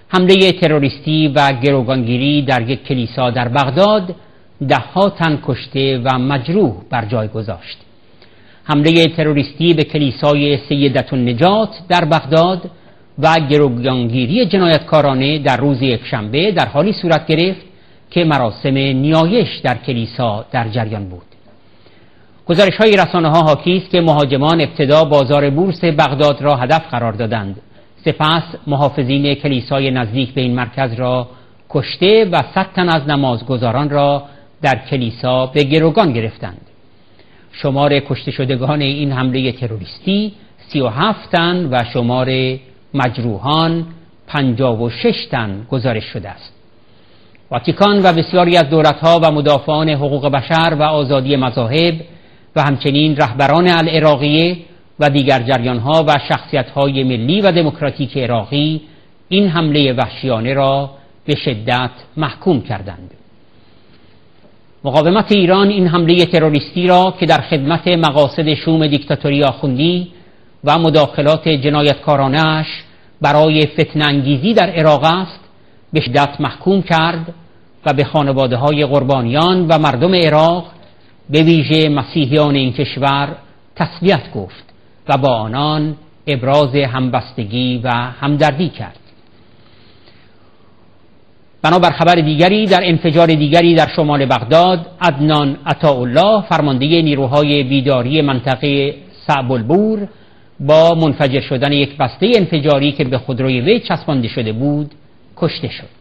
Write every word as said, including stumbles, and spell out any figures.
حمله تروریستی و گروگانگیری در یک کلیسا در بغداد ده‌ها تن کشته و مجروح بر جای گذاشت. حمله تروریستی به کلیسای سیدة النجات در بغداد و گروگانگیری جنایتکارانه در روز یکشنبه در حالی صورت گرفت که مراسم نیایش در کلیسا در جریان بود. گزارش‌های رسانه‌ها حاکی است که مهاجمان ابتدا بازار بورس بغداد را هدف قرار دادند، سپس محافظین کلیسای نزدیک به این مرکز را کشته و صد تن از نمازگزاران را در کلیسا به گروگان گرفتند. شمار کشته شدگان این حمله تروریستی سی و هفت تن و شمار مجروحان پنجاه و شش تن گزارش شده است. واتیکان و بسیاری از دولت‌ها و مدافعان حقوق بشر و آزادی مذاهب و همچنین رهبران العراقیه و دیگر جریان‌ها و شخصیت‌های ملی و دموکراتیک عراقی این حمله وحشیانه را به شدت محکوم کردند. مقاومت ایران این حمله تروریستی را که در خدمت مقاصد شوم دیکتاتوری آخوندی و مداخلات جنایتکارانه‌اش برای فتنه انگیزی در عراق است به شدت محکوم کرد و به خانواده‌های قربانیان و مردم عراق به ویژه مسیحیان این کشور تسلیت گفت و با آنان ابراز همبستگی و همدردی کرد. بنابر خبر دیگری، در انفجار دیگری در شمال بغداد، عدنان عطاءالله فرمانده نیروهای بیداری منطقه صعب البور با منفجر شدن یک بسته انفجاری که به خودروی وی چسبانده شده بود کشته شد.